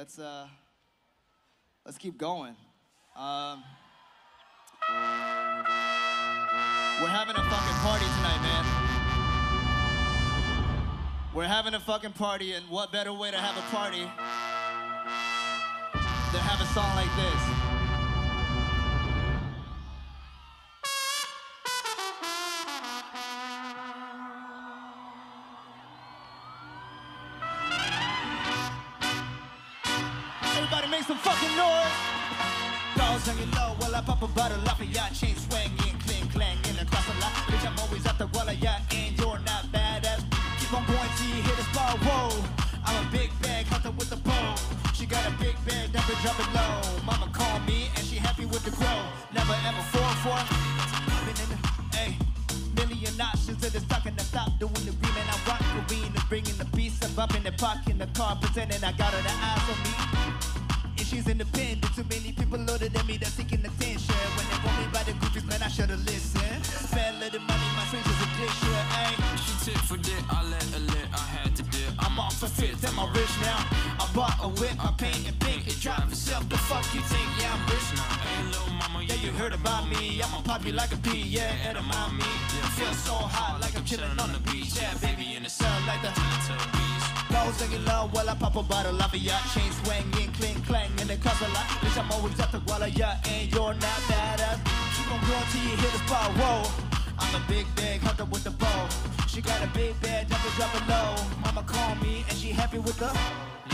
let's keep going. We're having a fucking party tonight, man. We're having a fucking party, and what better way to have a party than have a song like this? Everybody make some fucking noise. Girls on your low while I pop a bottle off of ya. Chain swinging, clang, clanging across the lot. Bitch, I'm always at the wall of ya, and you're not badass. Keep on going till you hit a spot, whoa. I'm a big bag hunter with a bow. She got a big bag, never drop it low. Mama call me, and she happy with the grow. Never ever fall for it. Been in the, ayy. Million options to the stock and I stop doing the green and I rock green and bringing the beast. I'm up in the park in the car pretending I got her the eyes on me. And she's independent. Too many people older than me that's seeking attention. When they want me by the groupies, man, I should've listened. Fat little money, my stranger's addiction. Ayy. She tit for dick, I let her lit, I had to dip. I'm off for fifth, am I rich now? I bought a whip, I paint and pink. It drive itself, the fuck you think? Yeah, I'm rich now. Hey, little mama, Yeah, you heard about me. I'ma pop you like a pea, yeah, edamame me. Feel so hot like I'm chilling on the beach. Yeah, baby, in the sun like the Teletubbies. Goes singing low while I pop a bottle of ya. Chain swinging, cling, clang, and it costs a lot. Bitch, I'm always at the wall of ya, and you're not badass. Keep on going till you hit the spot, whoa. I'm a big bag hunter with the bow. She got a big bag, never drop it low. Mama call me, and she happy with the.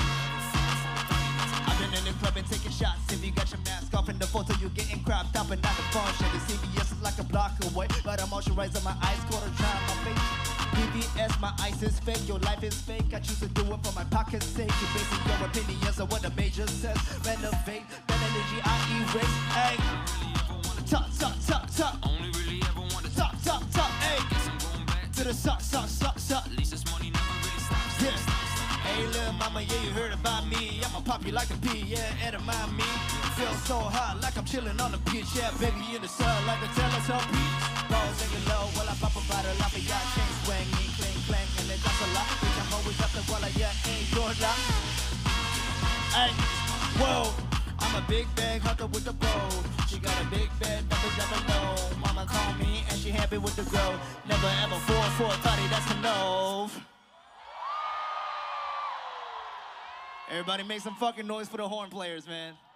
I've been in the club and taking shots. If you got your mask off in the photo, you getting cropped up and not the phone. Shit, the CVS is like a block away, but I'm moisturizing my eyes, quarter dry my face. BBS, my ice is fake, your life is fake. I choose to do it for my pocket's sake. You're basing your opinions on what the major says. Renovate, that energy I erase. Hey, talk, talk, talk, talk. Only really ever wanted Talk, talk, talk, hey. Guess I'm going back To the suck, suck, suck, suck. At least this money never really stops. Yeah. Hey, little mama, yeah, you heard about me. I'ma pop you like a pea, yeah, edamame me. Feel so hot like I'm chilling on the beach. Yeah, baby, in the sun like a Teletubbies. Balls singing low while I pop a bottle off of ya. Chain swinging, clang, clang, and it costs a lot. Bitch, I'm always up the wall of ya, ain't your lot. Hey, whoa, I'm a big bag hunter with the bow. She got a big bed, never drop it low. Mama call me, and she happy with the grow. Never ever fall for a thotty, that's a no. Everybody make some fucking noise for the horn players, man.